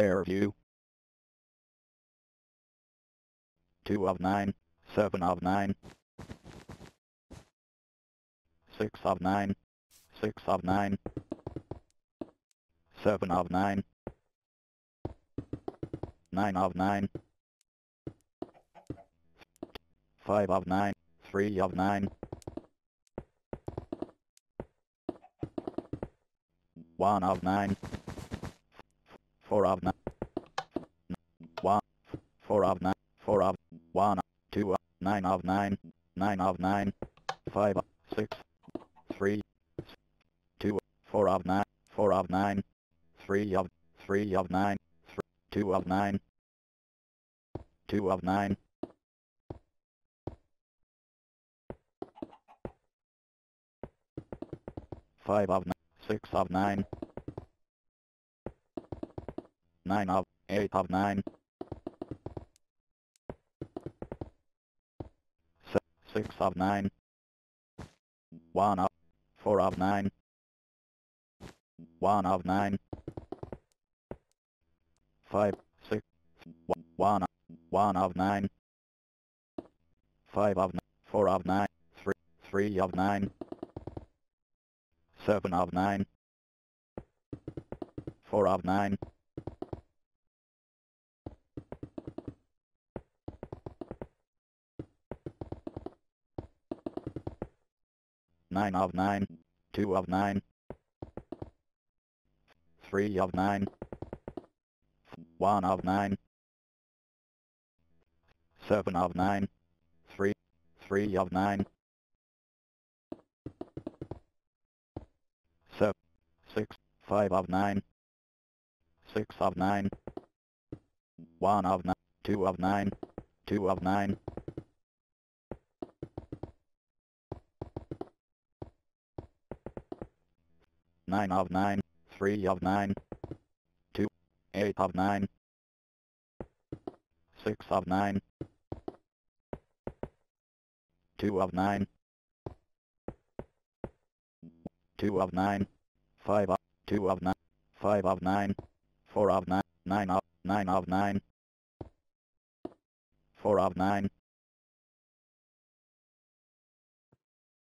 Air view. 2 of 9, 7 of 9, 6 of 9, 6 of 9, 7 of 9, 9 of 9, 5 of 9, 3 of 9, 1 of 9, 4 of 9, 1, 4 of 9, 4 of 1, 2 of 9 of 9, 9 of 9, 5 of 6, 3, 2, 4 of 9, 4 of 9, 3 of 9, 2 of 9, 2 of 9, 5 of 9, 6 of 9, 9 of 8 of 9, 6 of 9, 1 of 4 of 9, 1 of 9, 5, 6, 1, 1 of 9, 5 of 9, 4 of 9, 3 of 9, 7 of 9, 4 of 9, 9 of 9, 2 of 9, 3 of 9, 1 of 9, 7 of 9, 3 of 9, 7, 6, 5 of 9, 6 of 9, 1 of 9, 2 of 9, 2 of 9, 9 of 9, 3 of 9, 2, 8 of 9, 6 of 9, 2 of 9, 2 of 9, 5 of 2 of 9, 5 of 9, 4 of 9, 9 of 9, 4 of 9,